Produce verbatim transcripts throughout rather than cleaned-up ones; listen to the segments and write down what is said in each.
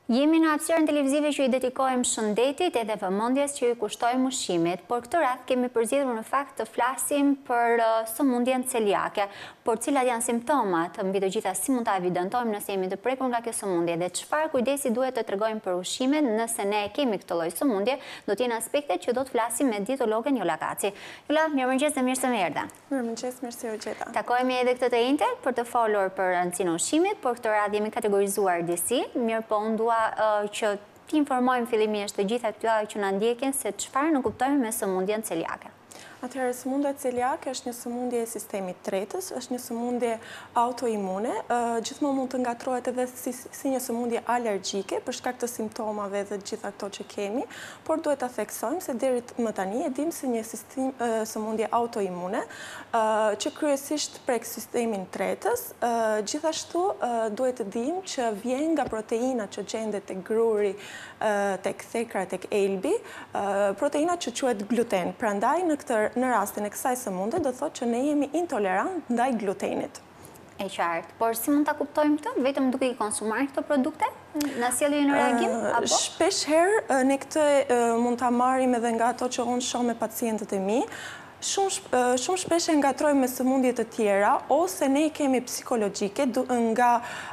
Jemi në hapësirën televizive që i dedikojmë shëndetit edhe vëmendjes që i kushtojmë ushqimit, por këtë radhë kemi përzgjedhur në fakt të flasim për uh, sëmundjen celiake, por cilat janë simptomat, mbi të gjitha si mund ta evidentojmë nëse jemi të prekur nga kjo sëmundje dhe çfarë kujdesi duhet të tregojmë për ushqimet nëse ne kemi këtë lloj sëmundje, do të jenë aspektet që do të flasim me dietologen Jola Kaci. Jola, mirëmëngjes dhe mirë se më erdha. Mirëmëngjes, mirë se u gjeta. Takohemi edhe këtë të njëjtën për të folur për rëndësinë e ushqimit, por këtë radhë jemi kategorizuar disi, mirë po unë dua uh, që të informojmë fillimisht të gjitha këtyre që na ndjekin se çfarë ne kuptojmë me sëmundjen celiake. Atëherë, sëmundja celiake është një sëmundje e sistemit tretës, është një sëmundje autoimune, uh, gjithmonë mund të ngatrohet edhe si, si një sëmundje alergjike për shkak të simptomave dhe gjitha këto që kemi, por duhet ta theksojmë se deri më tani e dim se një sistem, uh, sëmundje autoimune uh, që kryesisht prek sistemin tretës, uh, gjithashtu uh, duhet të dim që vjen nga proteina që gjendet tek gruri, uh, tek thekra, tek elbi, uh, proteina që quhet gluten. Prandaj në këtë në rastin e kësaj sëmundje do thotë që ne jemi intolerant ndaj glutenit. E qartë, por si mund ta kuptojmë këtë? Vetëm duke i konsumuar këto produkte? Na sjellin në reagim apo? Shpesh herë ne këtë mund ta marrim edhe nga ato që unë shoh me pacientët e mi. Shumë, shumë shpesh e ngatrojmë me sëmundje të tjera, ose ne kemi psikologjike nga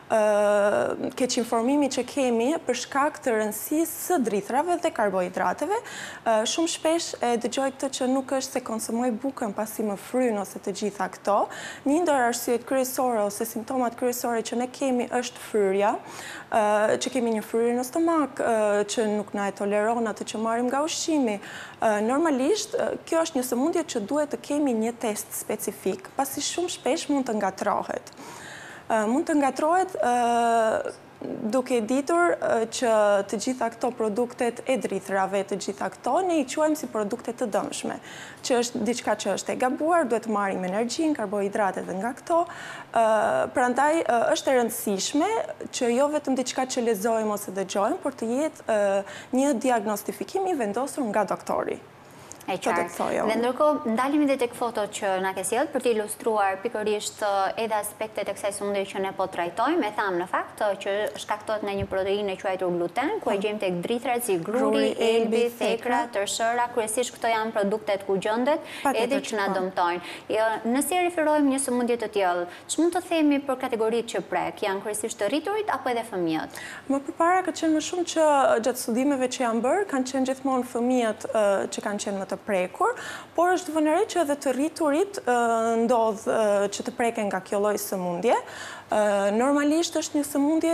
uh, keqinformimi që kemi për shkak të rëndësisë së drithrave dhe karbohidrateve. Uh, shumë shpesh e dëgjoj këtë që nuk është se konsumoj bukën pasi më fryn ose të gjitha këto. Një ndër arsyet kryesore ose simptomat kryesore që ne kemi është fryrja, uh, që kemi një fryrje në stomak, uh, që nuk na e toleron atë që marrim nga ushqimi. Uh, normalisht, uh, kjo është një sëmundje që duhet të kemi një test specifik, pasi shumë shpesh mund të ngatrohet. Uh, mund të ngatrohet uh, duke ditur uh, që të gjitha këto produktet e drithrave, të gjitha këto, ne i quajmë si produkte të dëmshme, që është diçka që është e gabuar, duhet të marrim energjinë, karbohidratet dhe nga këto. Uh, prandaj uh, është e rëndësishme që jo vetëm diçka që lexojmë ose dëgjojmë, por të jetë uh, një diagnostifikim i vendosur nga doktori. E qartë. Dhe ndërkohë ndalemi edhe tek fotot që na ke sjellë për të ilustruar pikërisht edhe aspektet e kësaj sëmundje që ne po trajtojmë. E tham në fakt që shkaktohet nga një proteinë e quajtur gluten, ku e gjejmë tek drithrat si gruri, elbi, thekra, tërshëra, kryesisht këto janë produktet ku gjendet edhe që na dëmtojnë. Jo, nëse referohemi një sëmundje të tillë, ç'mund të themi për kategoritë që prek? Janë kryesisht të rriturit apo edhe fëmijët? Më përpara ka qenë më shumë që gjatë studimeve që janë bërë, kanë qenë gjithmonë fëmijët uh, që kanë qenë më të prekur, por është vënëri që edhe të rriturit ndodh që të preken nga kjo lloj sëmundje. Normalisht është një sëmundje,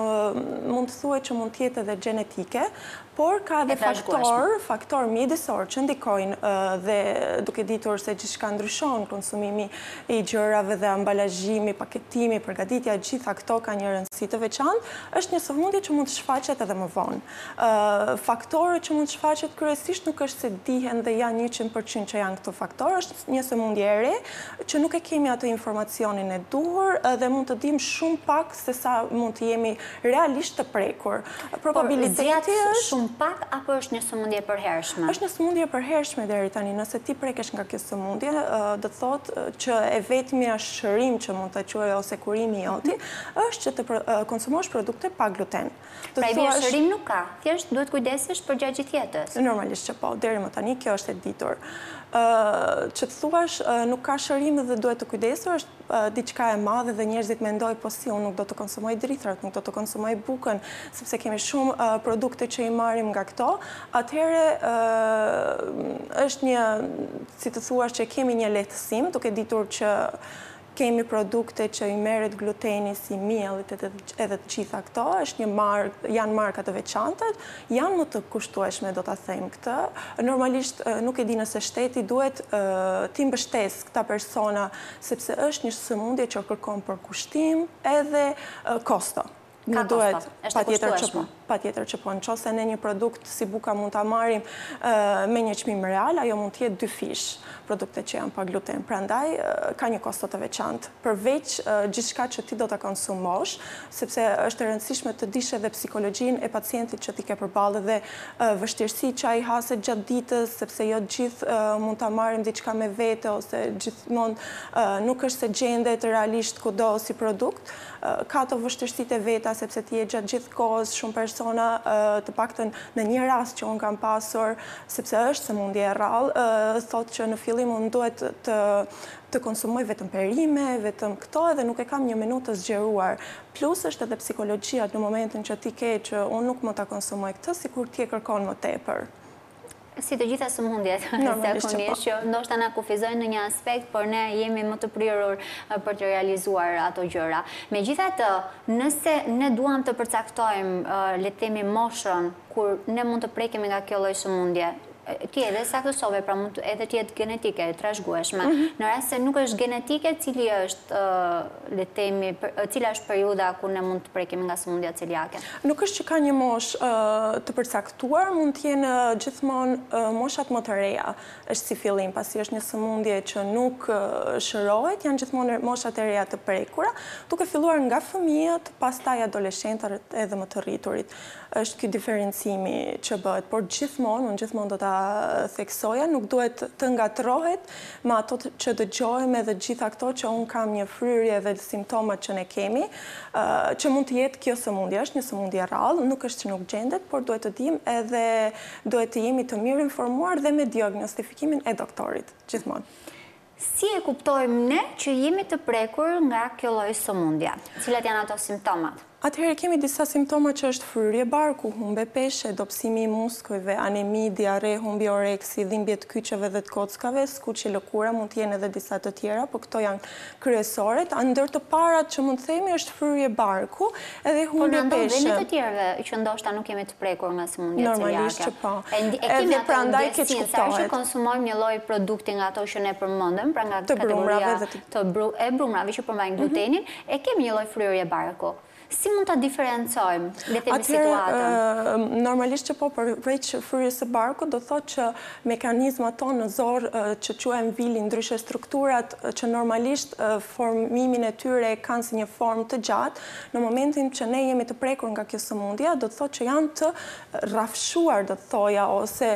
mund të thuhet që mund të jetë edhe gjenetike, por ka edhe faktor, faktor mjedisor që ndikojnë dhe duke ditur se gjithçka ndryshon, konsumimi i gjërave dhe ambalazhimi, paketimi, përgatitja, gjitha këto ka një rëndësi të veçantë, është një sëmundje që mund të shfaqet edhe më vonë. Faktorët që mund të shfaqet kryesisht nuk është se dihen dhe janë njëqind përqind që janë këto faktorë, është një sëmundje e re që nuk e kemi atë informacionin e duhur dhe mund të dim shumë pak se sa mund të jemi realisht të prekur. Probabiliteti është shumë pak apo është një sëmundje e përhershme? Është një sëmundje e përhershme deri tani. Nëse ti prekesh nga kjo sëmundje, do të thotë që e vetmja shërim që mund ta quaj ose kurimi joti është që të konsumosh produkte pa gluten. Pra i vjen shërim nuk ka, thjesht duhet kujdesesh për gjatë gjithë jetës. Normalisht që po, deri më tani kjo është e ditur. Uh, që të thuash uh, nuk ka shërim dhe duhet të kujdesur është uh, diçka e madhe dhe njerëzit mendojnë po si unë nuk do të konsumoj drithrat, nuk do të konsumoj bukën, sepse kemi shumë uh, produkte që i marrim nga këto. Atëherë uh, është një, si të thuash që kemi një lehtësim, duke ditur që kemi produkte që i merret gluteni si miellit edhe të gjitha këto, është një mark, janë marka të veçanta, janë më të kushtueshme, do ta them këtë. Normalisht nuk e di nëse shteti duhet uh, t'i mbështes këta persona, sepse është një sëmundje që kërkon përkushtim edhe uh, kosto. Ka duhet, kosto, është kushtueshme. Patjetër që po, nëse ne një produkt si buka mund ta marrim uh, me një çmim real, ajo mund të jetë dy fish produkte që janë pa gluten. Prandaj uh, ka një kosto të veçantë. Përveç uh, gjithçka që ti do ta konsumosh, sepse është e rëndësishme të dish edhe psikologjinë e pacientit që ti ke përballë dhe uh, vështirësi që ai haset gjatë ditës, sepse jo gjithë uh, mund ta marrim diçka me vete ose gjithmonë uh, nuk është se gjendet realisht kudo si produkt. Uh, ka të vështirësitë e veta sepse ti je gjatë gjithë kohës, shumë persona persona, të paktën në një rast që unë kam pasur, sepse është sëmundje e rrallë, thotë që në fillim unë duhet të të konsumoj vetëm perime, vetëm këto, edhe nuk e kam një minutë të zgjeruar. Plus është edhe psikologjia në momentin që ti ke që unë nuk më ta konsumoj këtë, sikur ti e kërkon më tepër. Si të gjitha sëmundjet, zakonisht që ndoshta na kufizojnë në një aspekt, por ne jemi më të prirur për të realizuar ato gjëra. Megjithatë, nëse ne duam të përcaktojmë, le të themi, moshën kur ne mund të prekemi nga kjo lloj sëmundje, ti edhe saktësove, pra mund edhe të jetë genetike, e trashëgueshme. Në rast se nuk është genetike, cili është, le të themi, cila është periudha ku ne mund të prekemi nga sëmundja celiake? Nuk është që ka një moshë të përcaktuar, mund të jenë gjithmonë moshat më të reja. Është si fillim, pasi është një sëmundje që nuk shërohet, janë gjithmonë moshat e reja të prekura, duke filluar nga fëmijët, pastaj adoleshentët edhe më të rriturit. Është ky diferencimi që bëhet, por gjithmonë, unë gjithmonë do ta theksoja, nuk duhet të ngatrohet me ato që dëgjojmë edhe gjitha këto që unë kam një fryrje dhe simptomat që ne kemi, që mund të jetë kjo sëmundje, është një sëmundje rrallë, nuk është që nuk gjendet, por duhet të dim edhe duhet të jemi të mirë informuar dhe me diagnostifikimin e doktorit, gjithmonë. Si e kuptojmë ne që jemi të prekur nga kjo lloj sëmundje? Cilat janë ato simptomat? Atëherë kemi disa simptoma që është fryrje barku, humbe peshe, dobësimi i muskujve, anemi, diare, humbi oreksi, dhimbje të kyçeve dhe të kockave, skuqje lëkura, mund të jenë edhe disa të tjera, por këto janë kryesoret. Ndër të parat që mund të themi është fryrje barku edhe humbje peshe. Por në ndonjë të tjerëve që ndoshta nuk jemi të prekur nga sëmundja celiake. Normalisht që po. Edhe prandaj keq kuptohet. Sa që konsumojmë një lloj produkti nga ato që ne përmendëm, pra nga kategoria të e brumrave që përmbajnë glutenin, e kemi një lloj fryrje barku. Si mund ta diferencojmë le të themi situatën? Normalisht që po, përveç fryrjes së barkut, do thotë që mekanizmat tonë në zor që quhen vili, ndryshe strukturat që normalisht formimin e tyre kanë si një formë të gjatë, në momentin që ne jemi të prekur nga kjo sëmundje, do të thotë që janë të rrafshuar, do të thoja, ose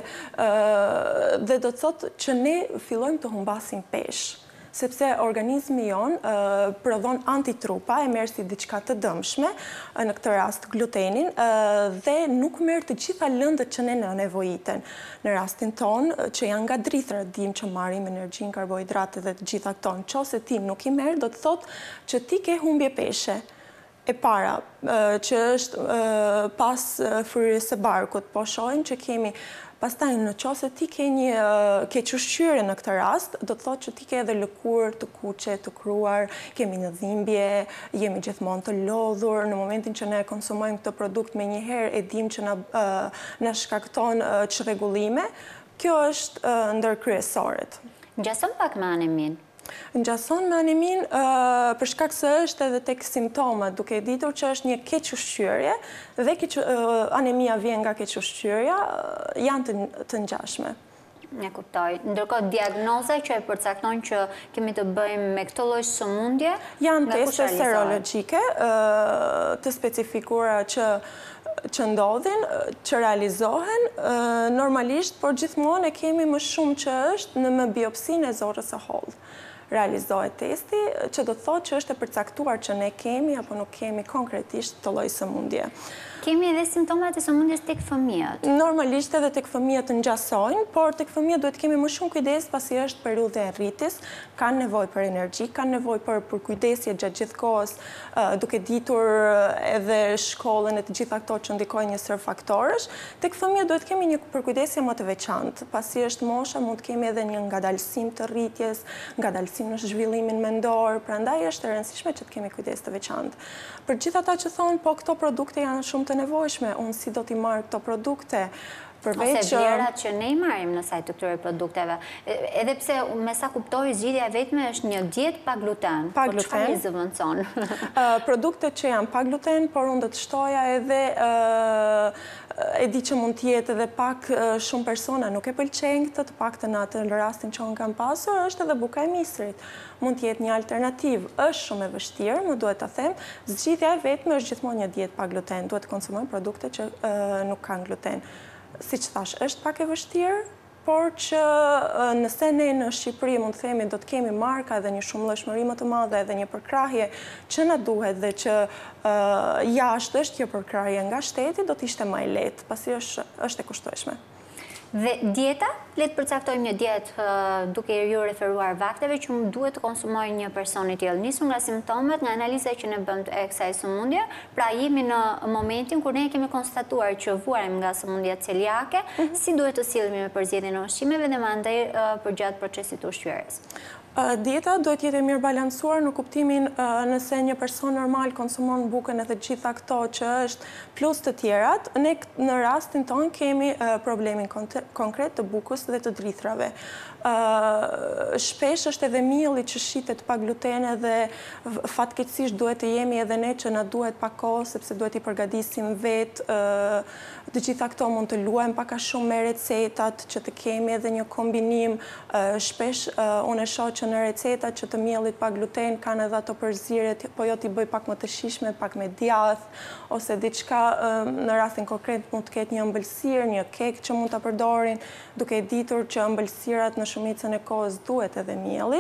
dhe do të thotë që ne fillojmë të humbasim peshë, sepse organizmi jonë prodhon antitrupa, e merr si diçka të dëmshme, në këtë rast glutenin, dhe nuk merr të gjitha lëndët që ne na nevojiten. Në rastin tonë, që janë nga drithërat, dim që marrim energjinë, karbohidrate dhe të gjitha këto. Nëse ti nuk i merr, do të thotë që ti ke humbje peshe. E para, që është pas fryrjes së barkut, po shohim që kemi. Pastaj, në qoftë se ti ke një keq ushqyerje në këtë rast, do të thotë që ti ke edhe lëkurë të kuqe, të kruar, kemi një dhimbje, jemi gjithmonë të lodhur, në momentin që ne konsumojmë këtë produkt menjëherë e dim që na na shkakton çrregullime. Kjo është ndër kryesorët. Ngjason pak me anemin. Ngjason me anemin për shkak se është edhe tek simptomat, duke ditur që është një keq ushqyerje dhe anemia vjen nga keq ushqyerja, janë të ngjashme. E kuptoj. Ndërkohë diagnoza që e përcakton që kemi të bëjmë me këtë lloj sëmundje, janë teste serologjike të specifikuara që që ndodhin, që realizohen normalisht, por gjithmonë e kemi më shumë që është në me biopsinë e zorrës së hollë. Realizohet testi, që do të thotë që është e përcaktuar që ne kemi apo nuk kemi konkretisht të lloj sëmundje. Kemi edhe simptomat e sëmundjes tek fëmijët. Normalisht edhe tek fëmijët ngjasojnë, por tek fëmijët duhet kemi më shumë kujdes pasi është periudha e rritjes, kanë nevojë për energji, kanë nevojë për për kujdesje gjatë gjithë kohës, duke ditur edhe shkollën e të gjitha këto që ndikojnë një sër faktorësh. Tek fëmijët duhet kemi një përkujdesje më të veçantë, pasi është mosha, mund të kemi edhe një ngadalësim të rritjes, ngadalësim në zhvillimin mendor, prandaj është e rëndësishme që të kemi kujdes të veçantë. Për gjithë ata që thonë, po këto produkte janë shumë të nevojshme, unë si do t'i marrë këto produkte, ose vlerat që ne i marrim në sajt të këtyre produkteve. Edhe pse me sa kuptoj, zgjidhja vetme është një dietë pa gluten. Pa gluten. Po çfarë i zëvendëson? Produktet që janë pa gluten, por unë do të shtoja edhe e di që mund të jetë edhe pak shumë persona nuk e pëlqejnë këtë, të paktën në atë rastin që unë kam pasur, është edhe buka e misrit. Mund të jetë një alternativë. Është shumë e vështirë, më duhet ta them, zgjidhja e vetme është gjithmonë një dietë pa gluten. Duhet të konsumojmë produkte që nuk kanë gluten. Si që thash, është pak e vështirë, por që nëse ne në Shqipëri mund të themi do të kemi marka dhe një shumëllëshmëri më të madhe dhe një përkrahje që na duhet dhe që jashtë është kjo përkrahje nga shteti, do të ishte më e lehtë, pasi është e kushtueshme. Dhe dieta, le të përcaktojmë një dietë duke ju referuar vakteve që duhet të konsumojë një person i tillë. Nisur nga simptomet, nga analiza që ne bëmë e kësaj sëmundje, pra jemi në momentin kur ne kemi konstatuar që vuarem nga sëmundja celiake, si duhet të sillemi me përzgjedhjen e ushqimeve dhe mandej përgjatë procesit ushqyerjes. Dieta duhet jetë mirë balancuar në kuptimin nëse një person normal konsumon bukën edhe gjitha këto që është plus të tjerat, ne në rastin tonë kemi problemin konkret të bukës dhe të drithrave. Shpesh është edhe mielli që shitet pa glutene dhe fatkeqësisht duhet të jemi edhe ne që na duhet pak kohë sepse duhet i përgatisim vetë. Të gjitha këto mund të luajmë pak a shumë me recetat që të kemi edhe një kombinim. Shpesh unë e shoh që në recetat që të miellit pa gluten kanë edhe ato përzierje, po jo t'i bëj pak më të shijshme, pak me djath ose diçka në rastin konkret mund të ketë një ëmbëlsirë, një kek që mund ta përdorin, duke ditur që ëmbëlsirat në shumicën e kohës duhet edhe mielli.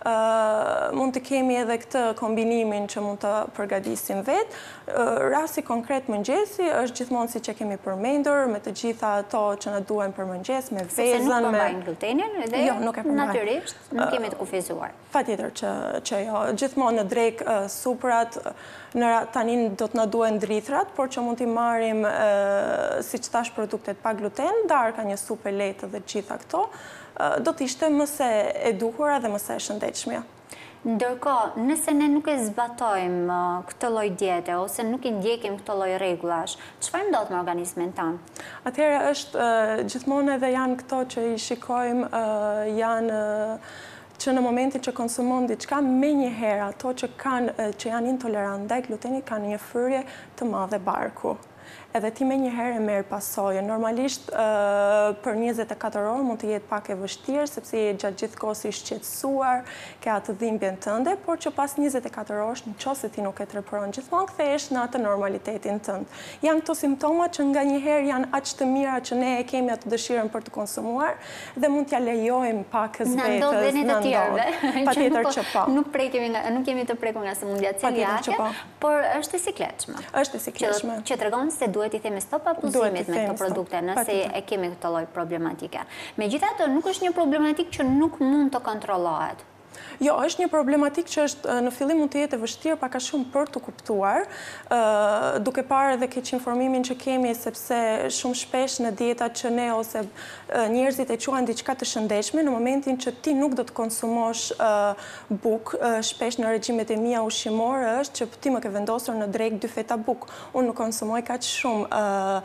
Mund të kemi edhe këtë kombinimin që mund të përgatisim vetë. Rasti konkret mëngjesi është gjithmonë siç e kemi përmendur, me të gjitha ato që na duhen për mëngjes, me vezën, se nuk me përmbajnë glutenin dhe jo, nuk e përmbajnë. Natyrisht nuk kemi të kufizuar. Patjetër që që jo, gjithmonë në drek suprat në tani do të na duhen drithrat, por që mund t'i marrim siç thash produktet pa gluten, darka një supë e lehtë dhe gjitha këto, do të ishte më se e duhura dhe më se e shëndetshmja. Ndërkohë, nëse ne nuk e zbatojmë këtë lloj diete ose nuk i ndjekim këtë lloj rregullash, çfarë ndodh me organizmin tonë? Atëherë është gjithmonë edhe janë këto që i shikojmë janë që në momentin që konsumon diçka, menjëherë ato që kanë që janë intolerant ndaj glutenit kanë një fryrje të madhe barku. Edhe ti me njëherë e merë pasojë. Normalisht për njëzet e katër orë mund të jetë pak e vështirë, sepse je gjatë gjithë kohës i shqetësuar, ke atë dhimbjen tënde, por që pas njëzet e katër orësh, nëse ti nuk e treperon gjithmonë, kthehesh në atë normalitetin tënd. Janë këto simptoma që nga njëherë janë aq të mira që ne e kemi atë dëshirën për të konsumuar dhe mund t'ja lejojmë pakës vetës. Na ndodh dhe ne të tjerëve. Patjetër që po. Nuk prekemi nga nuk kemi të prekur nga sëmundja celiake, por është e sikletshme. Është e sikletshme. Që tregon se duhet i themi stop abuzimit me këto produkte nëse e kemi këtë lloj problematike. Megjithatë, nuk është një problematikë që nuk mund të kontrollohet. Jo, është një problematik që është në fillim mund të jetë e vështirë pak a shumë për të kuptuar, duke parë edhe keq informimin që kemi, sepse shumë shpesh në dietat që ne ose njerëzit e quajnë diçka të shëndetshme, në momentin që ti nuk do të konsumosh bukë, shpesh në regjimet e mia ushqimore është që ti më ke vendosur në drek dy feta bukë. Unë nuk konsumoj kaq shumë.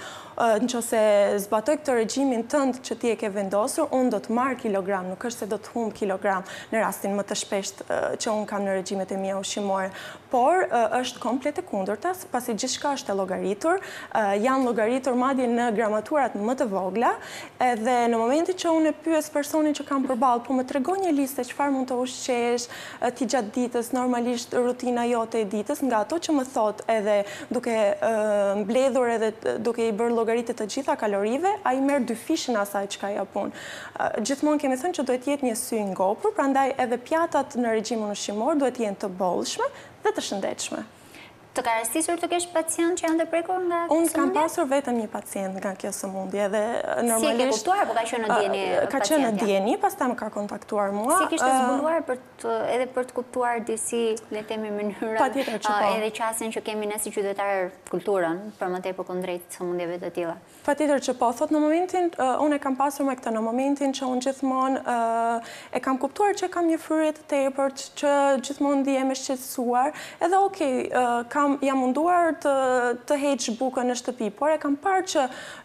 Nëse zbatoj këtë regjimin tënd që ti e ke vendosur, unë do të marr kilogram, nuk është se do të humb kilogram në rastin më të shpesht që unë kam në regjimet e mia ushqimore. Por është komplet e kundërta, pasi gjithçka është e llogaritur, janë llogaritur madje në gramaturat më të vogla, edhe në momentin që unë e pyes personin që kam përballë, po më tregon një listë çfarë mund të ushqesh ti gjatë ditës, normalisht rutina jote e ditës, nga ato që më thot edhe duke mbledhur edhe duke i bërë llogaritë të gjitha kalorive, ai merr dy fishën asaj çka ja pun. Gjithmonë kemi thënë që duhet jetë një sy i ngopur, prandaj edhe pjatat në regjimin ushqimor duhet jenë të bollshme dhe të shëndetshme. Të ka rastisur të kesh pacient që janë të prekur nga kjo sëmundje? Unë kam pasur vetëm një pacient nga kjo sëmundje dhe normalisht... Si e ke kuptuar, po ka qenë në dieni pacientja? Ka qenë në dieni, pastaj më ka kontaktuar mua. Si kishte zbuluar edhe për të kuptuar disi, le themi, mënyrën edhe qasjen që kemi ne si qytetarë kulturën, për më tepër kundrejt sëmundjeve të tilla? Patjetër që po, thot në momentin, unë e kam pasur me këtë në momentin që unë gjithmonë e kam kuptuar që kam një fryrje të tepërt, që gjithmonë ndihem e shqetësuar, edhe okay, jam munduar të heq bukën në shtëpi, por e kam parë që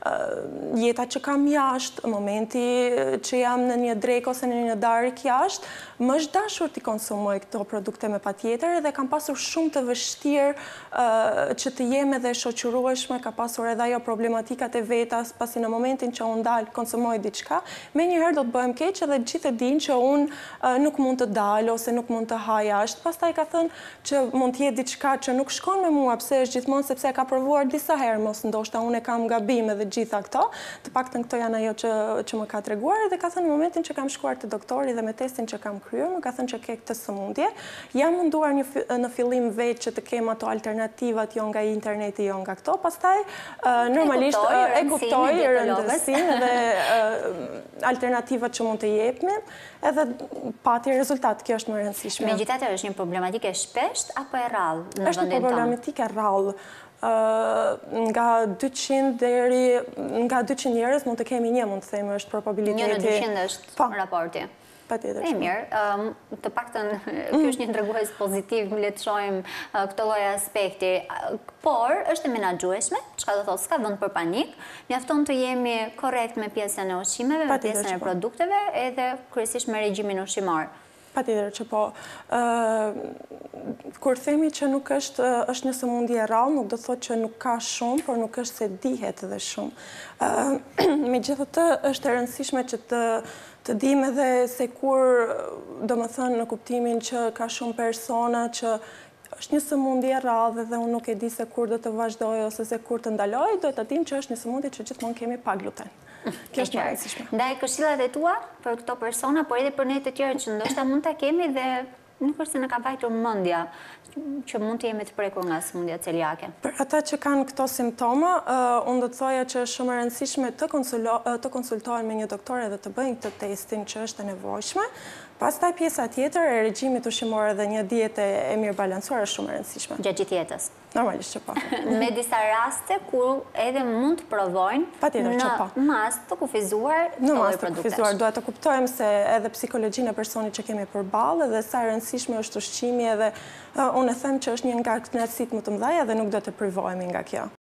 jeta që kam jashtë, momenti që jam në një drek ose në një darkë jashtë, më është dashur t'i konsumoj këto produkte me patjetër dhe kam pasur shumë të vështirë që të jem edhe shoqërueshme, ka pasur edhe ajo problematikat e vetas, pasi në momentin që unë dalë konsumoj diçka, me njëherë do të bëhem keq edhe gjithë e din që unë nuk mund të dalë ose nuk mund të haj jashtë. Pastaj ka thënë që mund të jetë diçka që nuk shkon shkon me mua pse është gjithmonë sepse ka provuar disa herë, mos ndoshta unë kam gabime dhe gjitha këto, të paktën këto janë ajo që që më ka treguar dhe ka thënë në momentin që kam shkuar te doktori dhe me testin që kam kryer, më ka thënë që ke këtë sëmundje. Jam munduar një në fillim vetë që të kem ato alternativat jo nga interneti, jo nga këto, pastaj normalisht e kuptoj rëndësinë dhe alternativat që mund të jepni, edhe pati rezultat, kjo është më e rëndësishme. Megjithatë është një problematikë e shpeshtë apo e rrallë në vendin tonë? Është një problematikë e rrallë. Nga dyqind deri nga dyqind njerëz mund të kemi një, mund të themi, është probabiliteti. Një në dyqind është raporti. Patjetër. E mirë, të paktën ky është një tregues pozitiv, le të shohim këtë lloj aspekti, por është e menaxhueshme, çka do thotë, s'ka vend për panik. Mjafton të jemi korrekt me pjesën e ushqimeve, me pjesën e produkteve, edhe kryesisht me regjimin ushqimor. Patjetër që po. Kur themi që nuk është është një sëmundje e rrallë, nuk do të thotë që nuk ka shumë, por nuk është se dihet edhe shumë. Megjithatë, është e rëndësishme që të të dim edhe se kur, do më thënë në kuptimin që ka shumë persona që është një sëmundje e rrallë dhe unë nuk e di se kur do të vazhdoj ose se kur të ndaloj, do të dim që është një sëmundje që gjithmonë kemi pa gluten. Kjo është më rëndësishme. Ndaj këshillat e tua për këto persona, por edhe për ne të tjerë që ndoshta mund ta kemi dhe nuk është se në ka vajtur mendja që mund të jemi të prekur nga sëmundja celiake. Për ata që kanë këto simptoma, unë do të thoja që është shumë e rëndësishme të konsultohen me një doktor edhe të bëjnë këtë testin që është e nevojshme. Pastaj pjesa tjetër e regjimit ushqimor dhe një dietë e mirë balancuar është shumë e rëndësishme. Gjatë gjithë jetës. Normalisht që po. Me disa raste kur edhe mund të provojnë në mas të kufizuar këto lloj produktesh. Në mas të kufizuar, duhet të kuptojmë se edhe psikologjinë e personit që kemi përballë dhe sa e rëndësishme është ushqimi edhe unë e them që është një nga kënaqësitë më të mëdha dhe nuk do të privohemi nga kjo.